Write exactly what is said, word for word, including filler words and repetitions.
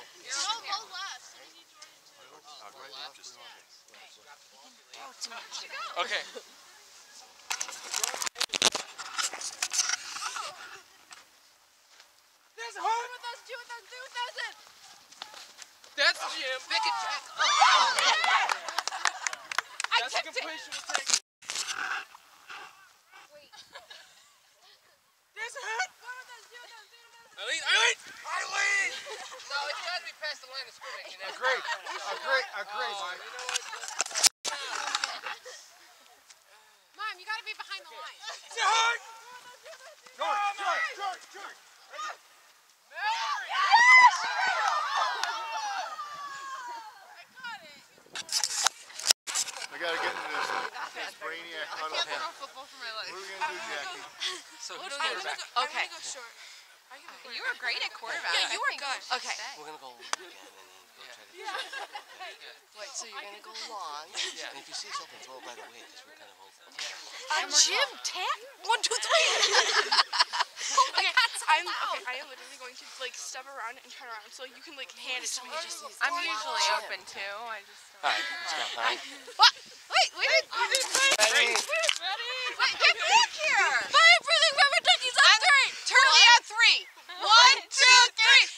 No, go left. So we need Jordan too. Oh, right left, just Okay. There's a heart. Two with us, two with us, two with us. That's Jim. Pick it, Jack. Oh. I That's tipped a completion. it. We'll take it. Wait. There's a hit. Two with us, two with us, two with us. Eileen, Eileen, Eileen. No, it's got to be past the line of scrimmage. You know? Agree, agree, agree, Mike. You know what? Mom, you gotta be behind the line. It's a hit. George, George, George, George. I gotta get into this, this brainiac huddle. I can't throw a football for my life. What are we gonna do, Jackie? So who's I'm gonna quarterback? go, Okay. I'm gonna go short. Are you, You were great at quarterback. Yeah, you were good. Okay. We're going to go long again and then go try to Wait, so you're going to go long? Yeah. And if you see something, throw it by the way because we're kind of open. Uh, Jim, tap. One, two, three. Okay, I'm okay. I am literally going to like step around and turn around, so you can like hand it to me. I'm usually open too. I just. All right, let's go. All right. What? Wait, wait. Ready? Wait, get back here. Five, breathing, rubber duckies on three. Turkey on three. One, two, three.